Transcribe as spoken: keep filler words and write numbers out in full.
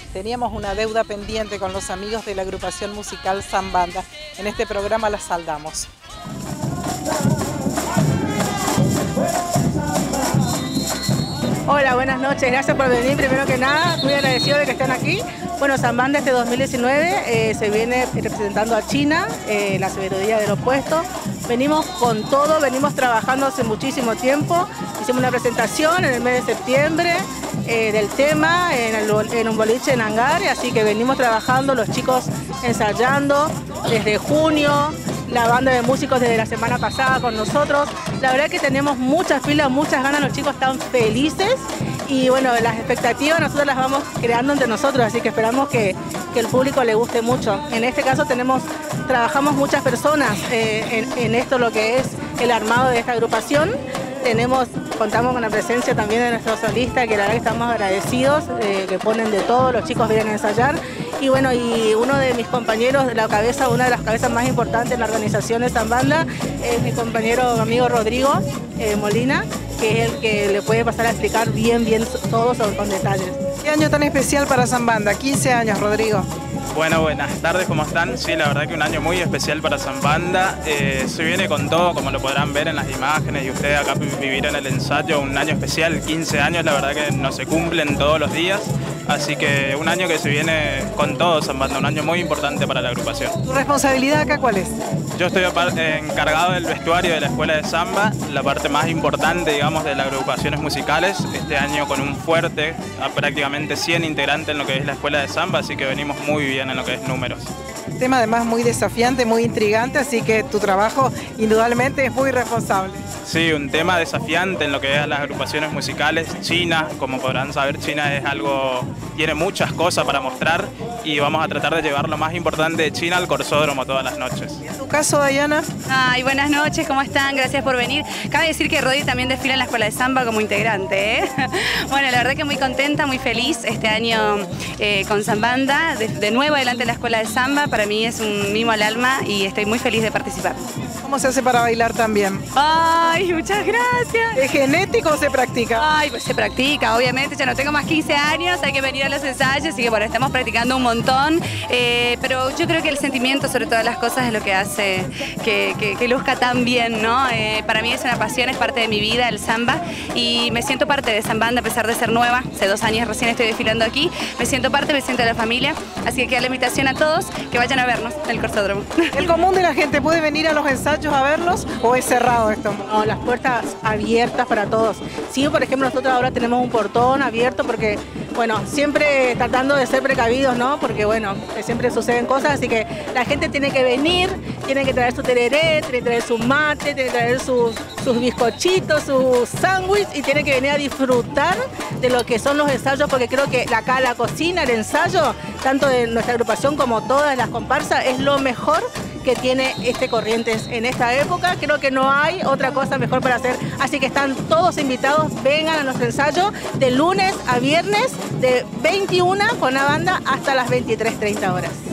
Teníamos una deuda pendiente con los amigos de la agrupación musical Zambanda. En este programa la saldamos. Hola, buenas noches, gracias por venir. Primero que nada, muy agradecido de que estén aquí. Bueno, Zambanda este dos mil diecinueve eh, se viene representando a China, eh, la sabiduría del opuesto. Venimos con todo, venimos trabajando hace muchísimo tiempo. Hicimos una presentación en el mes de septiembre eh, del tema en, el, en un boliche en Hangar, así que venimos trabajando, los chicos ensayando desde junio. La banda de músicos desde la semana pasada con nosotros. La verdad que tenemos muchas filas, muchas ganas, los chicos están felices y bueno, las expectativas nosotros las vamos creando entre nosotros, así que esperamos que, que el público le guste mucho. En este caso tenemos, trabajamos muchas personas eh, en, en esto lo que es el armado de esta agrupación. Tenemos, contamos con la presencia también de nuestros solistas, que la verdad que estamos agradecidos, eh, que ponen de todo, los chicos vienen a ensayar. Y bueno, y uno de mis compañeros de la cabeza, una de las cabezas más importantes en la organización de Zambanda, es mi compañero amigo Rodrigo eh, Molina, que es el que le puede pasar a explicar bien, bien todo sobre, con detalles. ¿Qué año tan especial para Zambanda? quince años, Rodrigo. Bueno, buenas tardes, ¿cómo están? Sí, la verdad que un año muy especial para Zambanda. Eh, se viene con todo, como lo podrán ver en las imágenes y ustedes acá vivieron el ensayo, un año especial, quince años, la verdad que no se cumplen todos los días. Así que un año que se viene con todo Zambanda, un año muy importante para la agrupación. ¿Tu responsabilidad acá cuál es? Yo estoy encargado del vestuario de la Escuela de Zamba, la parte más importante, digamos, de las agrupaciones musicales. Este año con un fuerte, a prácticamente cien integrantes en lo que es la Escuela de Zamba, así que venimos muy bien en lo que es números. Tema además muy desafiante, muy intrigante, así que tu trabajo indudablemente es muy responsable. Sí, un tema desafiante en lo que es las agrupaciones musicales. China, como podrán saber, China es algo, tiene muchas cosas para mostrar y vamos a tratar de llevar lo más importante de China al Corsódromo todas las noches. ¿Y en tu caso, Dayana? Ay, buenas noches, ¿cómo están? Gracias por venir. Cabe decir que Rodi también desfila en la Escuela de Zamba como integrante, ¿eh? Bueno, la verdad que muy contenta, muy feliz este año eh, con Zambanda, de, de nuevo adelante en la Escuela de Zamba. Para mí es un mimo al alma y estoy muy feliz de participar. ¿Cómo se hace para bailar también? Ay, muchas gracias. ¿Es genético o se practica? Ay, pues se practica, obviamente. Ya no tengo más quince años, hay que venir a los ensayos, así que bueno, estamos practicando un montón. Eh, pero yo creo que el sentimiento sobre todas las cosas es lo que hace que, que, que luzca tan bien, ¿no? Eh, para mí es una pasión, es parte de mi vida, el samba. Y me siento parte de Zambanda a pesar de ser nueva. Hace dos años recién estoy desfilando aquí. Me siento parte, me siento de la familia. Así que queda la invitación a todos que vayan a vernos en el Corsódromo. ¿El común de la gente puede venir a los ensayos a verlos o es cerrado esto? No, las puertas abiertas para todos. Sí, por ejemplo, nosotros ahora tenemos un portón abierto porque, bueno, siempre tratando de ser precavidos, ¿no? Porque, bueno, siempre suceden cosas, así que la gente tiene que venir, tiene que traer su tereré, tiene que traer su mate, tiene que traer sus, sus bizcochitos, sus sándwiches y tiene que venir a disfrutar de lo que son los ensayos, porque creo que acá la cocina, el ensayo, tanto de nuestra agrupación como todas las comparsas, es lo mejor que tiene este Corrientes en esta época. Creo que no hay otra cosa mejor para hacer, así que están todos invitados, vengan a nuestro ensayo de lunes a viernes de veintiuna con la banda hasta las veintitrés treinta horas.